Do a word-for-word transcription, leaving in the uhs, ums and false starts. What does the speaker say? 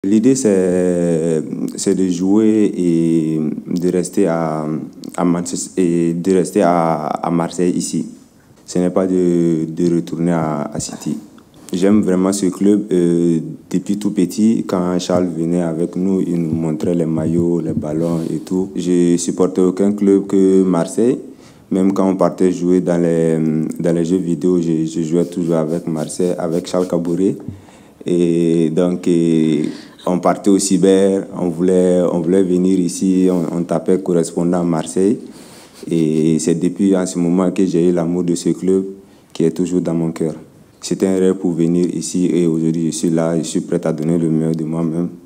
L'idée, c'est c'est de jouer et de rester à, à Manchester et de rester à, à Marseille ici. Ce n'est pas de, de retourner à, à City. J'aime vraiment ce club euh, depuis tout petit. Quand Charles venait avec nous, il nous montrait les maillots, les ballons et tout. Je supportais aucun club que Marseille. Même quand on partait jouer dans les, dans les jeux vidéo, je, je jouais toujours avec Marseille, avec Charles Caboret. Et donc, et on partait au cyber, on voulait, on voulait venir ici, on, on tapait correspondant à Marseille. Et c'est depuis en ce moment que j'ai eu l'amour de ce club qui est toujours dans mon cœur. C'était un rêve pour venir ici et aujourd'hui je suis là, je suis prêt à donner le meilleur de moi-même.